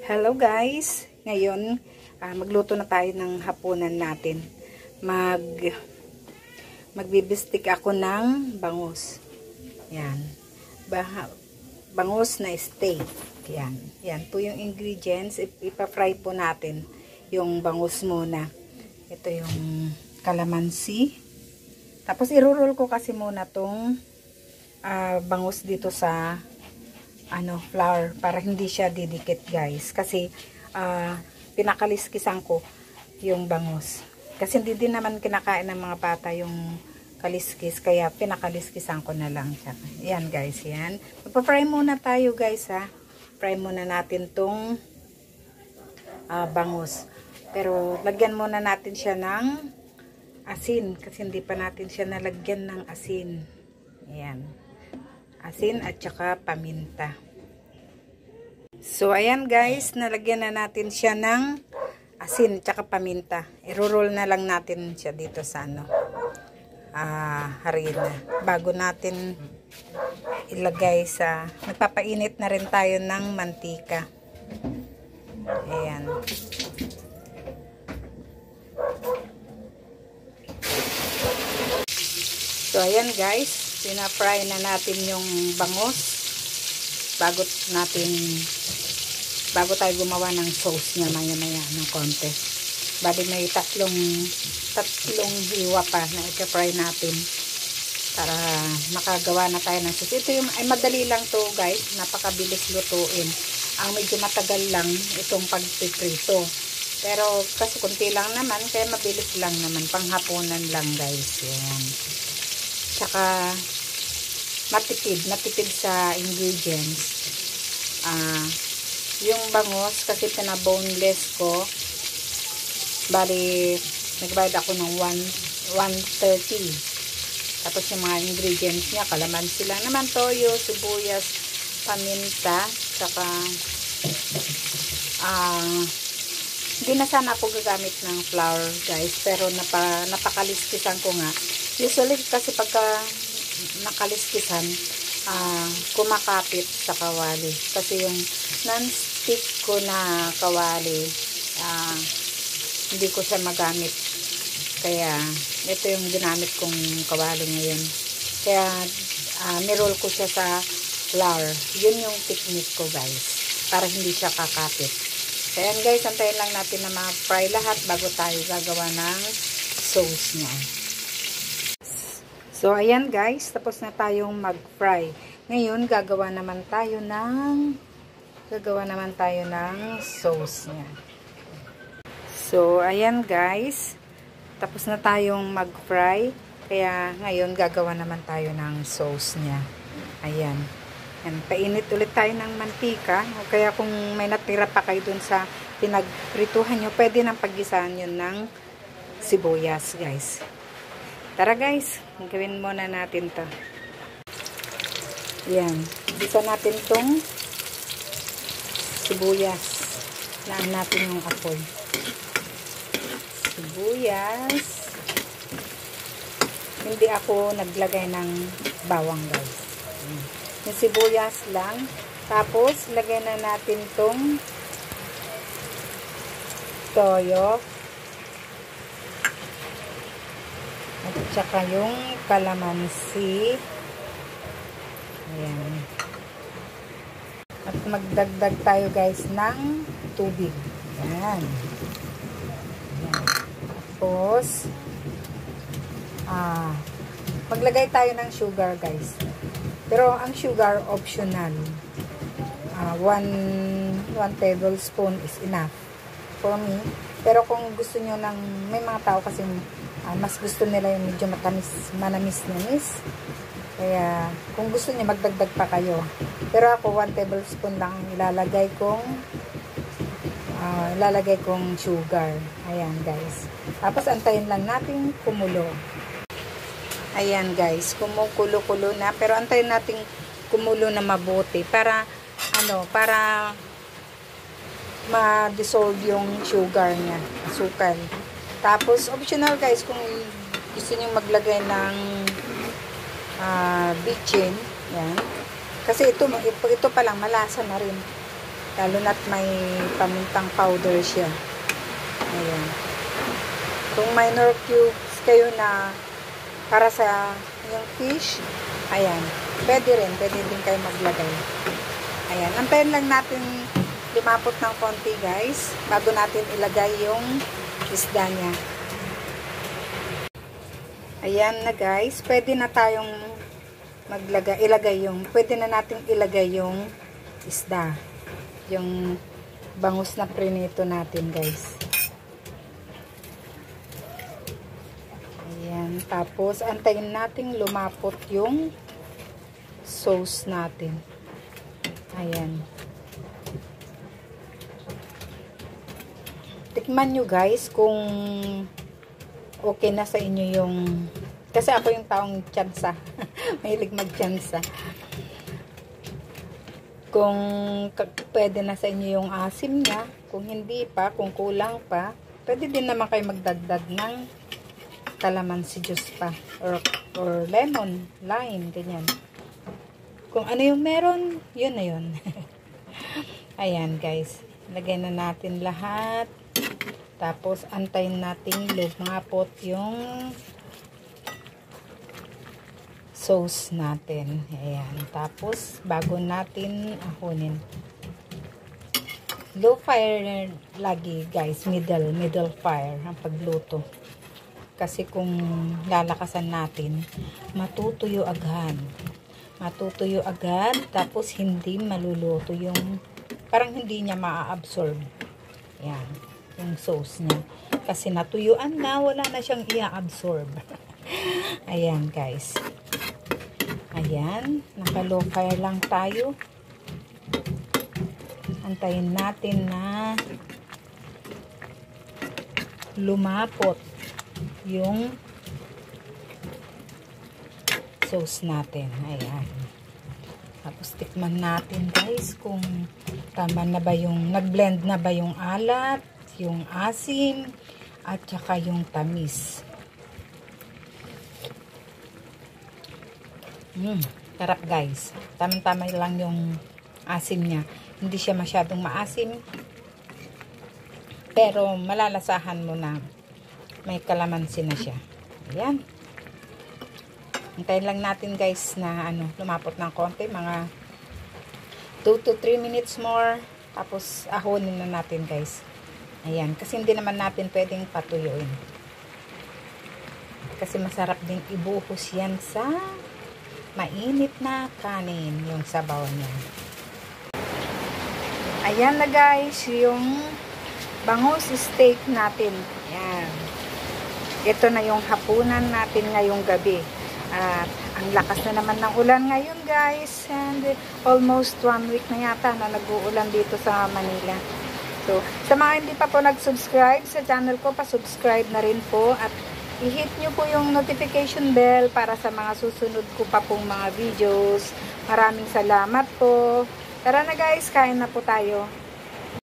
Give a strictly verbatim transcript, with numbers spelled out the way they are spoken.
Hello guys! Ngayon, uh, magluto na tayo ng hapunan natin. Mag magbibistik ako ng bangus. Yan. Bah bangus na steak. Yan. Yan po yung ingredients. Ipa-fry po natin yung bangus muna. Ito yung calamansi. Tapos irurol ko kasi muna tong uh, bangus dito sa ano, flour para hindi siya didikit guys, kasi uh, pinakaliskisan ko yung bangus kasi hindi din naman kinakain ng mga bata yung kaliskis, kaya pinakaliskisan ko na lang siya. Yan guys, yan magpa-fry muna tayo guys ha. Fry muna natin tong uh, bangus, pero lagyan muna natin siya ng asin kasi hindi pa natin siya nalagyan ng asin. Yan, asin at saka paminta. So ayan guys, nalagyan na natin siya ng asin at saka paminta. I-roll na lang natin siya dito sa ano, ah, harina bago natin ilagay sa, nagpapainit na rin tayo ng mantika. Ayan. So ayan guys, pina-fry na natin yung bangus bago natin bago tayo gumawa ng sauce niya maya maya ng konti. Bali may tatlong tatlong hiwa pa na i-fry natin para makagawa na tayo ng sauce. Ito yung ay madali lang to guys, napakabilis lutuin. Ang medyo matagal lang itong pagpiprito, pero kasi kunti lang naman kaya mabilis lang naman, panghapunan lang guys. Yan. Tsaka matipid, matipid sa ingredients. Ah, yung bangus kasi pinaboneless ko. Bali, nagbayad ako ng one thirty. Tapos yung mga ingredients niya, kalamansi lang naman, toyo, sibuyas, paminta, saka ah, hindi na sana ako gagamit ng flour guys, pero napa, napakaliskisan ko nga. Usually kasi pagka nakaliskisan, uh, kumakapit sa kawali kasi yung non-stick ko na kawali, uh, hindi ko siya magamit, kaya ito yung ginamit kong kawali ngayon. Kaya uh, nirol ko siya sa flour. Yun yung technique ko guys, para hindi siya kakapit. Kaya guys, antayin lang natin na ma-fry lahat bago tayo gagawa ng sauce niya. So, ayan guys, tapos na tayong mag-fry. Ngayon, gagawa naman tayo ng gagawa naman tayo ng sauce niya. So, ayan guys, tapos na tayong mag-fry. Kaya, ngayon, gagawa naman tayo ng sauce niya. Ayan. Ayan, painit ulit tayo ng mantika. O kaya kung may natira pa kayo dun sa pinagprituhan nyo, pwede nang paggisahan yun ng sibuyas guys. Tara guys, gawin muna natin to. Yan, bisa natin tong sibuyas. Laan natin yung apoy. Sibuyas. Hindi ako naglagay ng bawang guys. Yung sibuyas lang. Tapos, lagay na natin tong toyo. At saka yung kalamansi. Ayan. At magdagdag tayo guys ng tubig. Ayan. Ayan. Tapos, ah, maglagay tayo ng sugar guys. Pero ang sugar optional. Ah, one, one tablespoon is enough for me. Pero kung gusto nyo ng, may mga tao kasi Uh, mas gusto nila yung medyo matamis, manamis-namis. Kaya, kung gusto niya, magdagdag pa kayo. Pero ako, one tablespoon lang ilalagay kong uh, ilalagay kong sugar. Ayan, guys. Tapos, antayin lang natin kumulo. Ayan, guys. Kumukulo-kulo na. Pero, antayin natin kumulo na mabuti. Para, ano, para ma-dissolve yung sugar niya. Asukal. Tapos, optional guys, kung gusto nyo maglagay ng uh, bitchin, yan. Kasi ito, ito pa lang, malasa na rin. Lalo na't may pamintang powder siya. Ayan. Kung minor cubes kayo na para sa yung fish, ayan, pwede rin, pwede din kayo maglagay. Ayan, antayin lang natin lumapot ng konti guys, bago natin ilagay yung isda niya. Ayan na guys, pwede na tayong maglagay, ilagay yung, pwede na natin ilagay yung isda. Yung bangus na prinito natin guys. Ayan, tapos antayin natin lumapot yung sauce natin. Ayan. Tikman nyo guys kung okay na sa inyo yung, kasi ako yung taong tiyansa. Mahilig magtiyansa. Kung pwede na sa inyo yung asim niya, kung hindi pa, kung kulang pa, pwede din naman kayo magdagdag ng calamansi juice pa. Or, or lemon, lime, ganyan. Kung ano yung meron, yun na yun. Ayan guys. Lagay na natin lahat. Tapos, antayin natin lumapot yung sauce natin. Ayan. Tapos, bago natin ahunin. Low fire lagi guys. Middle, middle fire ang pagluto. Kasi kung lalakasan natin, matutuyo agad. Matutuyo agad. Tapos, hindi maluluto yung, parang hindi niya ma-absorb. Ayan. Yung sauce niya. Kasi natuyuan na, wala na siyang i-absorb. Ayan guys. Ayan. Naka-low fire lang tayo. Antayin natin na lumapot yung sauce natin. Ayan. Tapos tikman natin guys kung tama na ba yung, nag-blend na ba yung alat, yung asim, at saka yung tamis. Mm, sarap guys. Tamang-tama lang yung asim niya. Hindi siya masyadong maasim. Pero malalasahan mo na may kalamansi na siya. Ayan. Hintayin lang natin guys na ano, lumapot ng konti. Mga two to three minutes more. Tapos ahonin na natin guys. Ayan. Kasi hindi naman natin pwedeng patuyuin. Kasi masarap din ibuhos yan sa mainit na kanin. Yung sabaw niya. Ayan na guys. Yung bangus steak natin. Ayan. Ito na yung hapunan natin ngayong gabi. At ang lakas na naman ng ulan ngayon guys. And almost one week na yata na nag-uulan dito sa Manila. So, sa mga hindi pa po nag-subscribe sa channel ko, pa-subscribe na rin po. At i-hit nyo po yung notification bell para sa mga susunod ko pa pong mga videos. Maraming salamat po. Tara na guys, kain na po tayo.